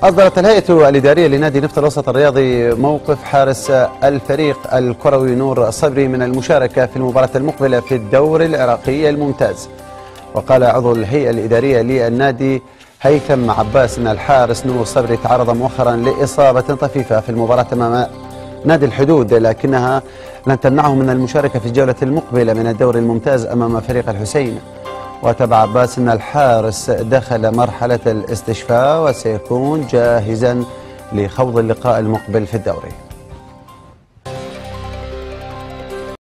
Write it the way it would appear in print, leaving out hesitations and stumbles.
أصدرت الهيئة الإدارية لنادي نفط الوسط الرياضي موقف حارس الفريق الكروي نور صبري من المشاركة في المباراة المقبلة في الدوري العراقي الممتاز. وقال عضو الهيئة الإدارية للنادي هيثم عباس أن الحارس نور صبري تعرض مؤخرا لإصابة طفيفة في المباراة أمام نادي الحدود، لكنها لن تمنعه من المشاركة في الجولة المقبلة من الدوري الممتاز أمام فريق الحسين. وتابع عباس أن الحارس دخل مرحلة الاستشفاء وسيكون جاهزا لخوض اللقاء المقبل في الدوري.